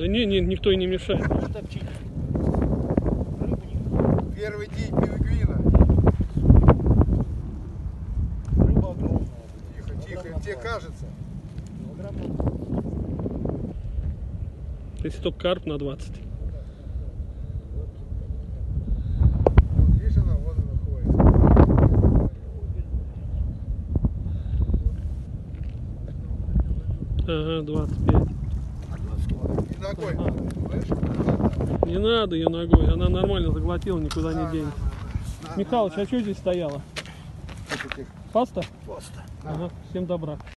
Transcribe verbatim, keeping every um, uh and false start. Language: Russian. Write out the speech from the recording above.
Да не, не, никто и не мешает. Первый день пингвина. Рыба огромная. Тихо, тихо, тебе кажется. Если только карп на двадцать. Вот, видишь, она, вот она ходит. Ага, двадцать пять. И ногой. Ага. Не надо ее ногой, она нормально заглотила, никуда не денется. Михалыч, а что здесь стояло? Паста? Просто. Ага, всем добра.